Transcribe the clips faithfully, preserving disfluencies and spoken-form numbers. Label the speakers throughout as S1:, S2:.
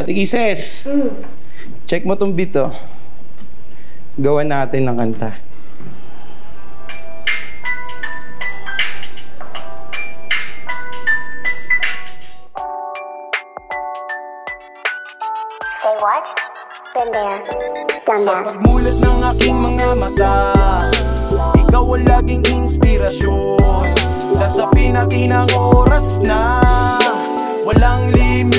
S1: Ate Kisses, mm. check mo tong beat, oh. Gawa natin ng kanta.
S2: Say what? Been there, done that.
S3: Sa pagmulat ng aking mga mata, ikaw ang laging inspirasyon. Lasapin natin ang oras na walang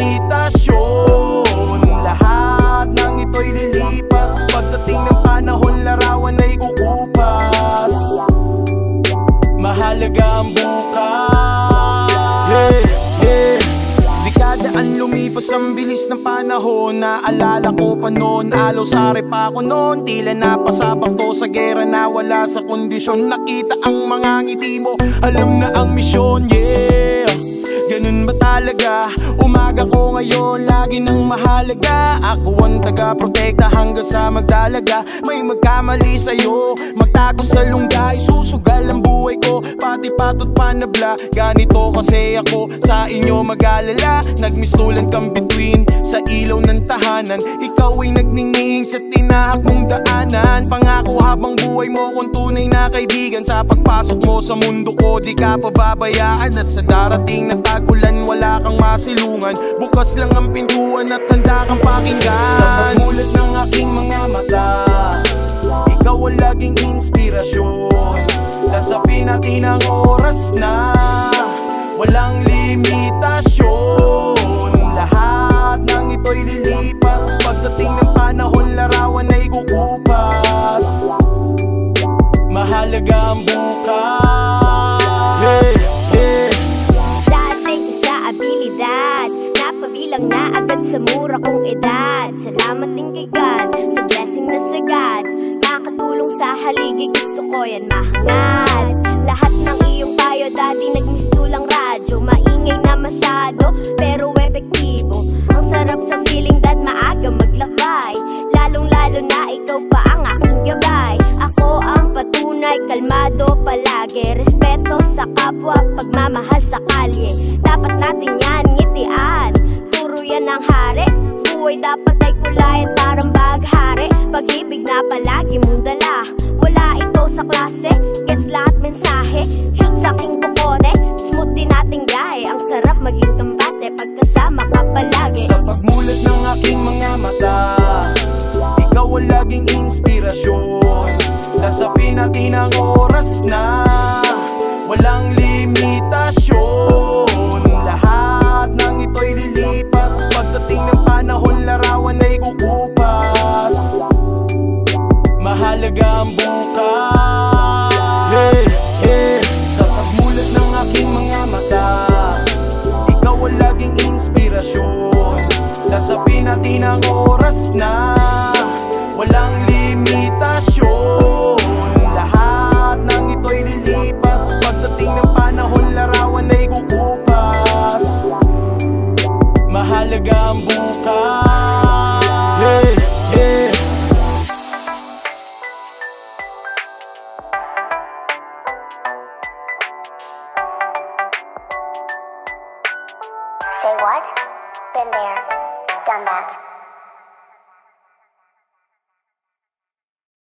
S3: limitasyon. Lahat ng ito'y lilipas. Pagdating ng panahon, larawan ay kukupas. Mahalaga ang bukas. Yeah, yeah. Dekadaan lumipas ang bilis ng panahon. Naalala ko pa noon, alaw sari pa ako noon. Tila napasabak to sa gera na wala sa kondisyon. Nakita ang mga ngiti mo, alam na ang misyon. Yeah, ganun ba talaga? Umaga ko ngayon, lagi nang mahalaga. Ako ang taga-protekta hanggang sa magdalaga. May magkamali sa'yo, magtago sa lungga. Isusugal ang buhay ko, pati patot panabla. Ganito kasi ako, sa inyo mag-alala. Nagmistulan kang between sa ilaw ng tahanan. Ikaw ay nagningning sa tinahak mong daanan. Pangako habang buhay mo kung tunay na kaibigan. Sa pagpasok mo sa mundo ko, di ka pababayaan. At sa darating na tag-ulan, wala kang masilungan. Bukas lang ang pintuan at handa kang pakinggan. Sa pagmulat ng aking mga mata, ikaw ang laging inspirasyon. Lasapin natin ang oras na walang limitasyon. Lahat ng ito'y lilipas. Pagdating ng panahon, larawan ay kukupas. Mahalaga ang bukas. Yeah, yeah.
S2: Dati sa abilidad, napabilang na agad sa mura kong edad. Salamat din kay God sa blessing na sagad. Makatulong sa haligi, gusto ko yan mahangad. Lahat ng iyong payo, dati nagmistulang radyo. Maingay na masyado, pero epektibo. Ang sarap sa feeling that maaga maglakbay. Lalong lalo na ikaw pa ang aking gabay. Ako ang patunay, kalmado palagi. Respeto sa kapwa, pagmamahal sa kalye. Dapat natin yan ngitian, turo yan ang hari. Buhay dapat ay kulayan, tarang baghari. Pag-ibig na palagi mong dala, wala ito sa klase. Gets lahat mensahe, shoot sa aking kukote. Smooth din nating gahe, ang sarap maging kambate pagkasama ka palagi.
S3: Sa pagmulat ng aking mga mata, ikaw ang laging inspirasyon. Lasapin natin ang oras na walang limitasyon. Lahat ng ito'y lilipas. Pagdating ng panahon, larawan ay kukupas. Mahalaga ang bukas. Yeah, yeah. Sa pagmulat ng aking mga mata, ikaw ang laging inspirasyon. Lasapin natin ang oras na walang limitasyon. Lahat ng ito'y lilipas. Pagdating ng panahon, larawan ay kukupas. Mahalaga ang bukas. Yeah, yeah.
S2: Say what? Been there, done that.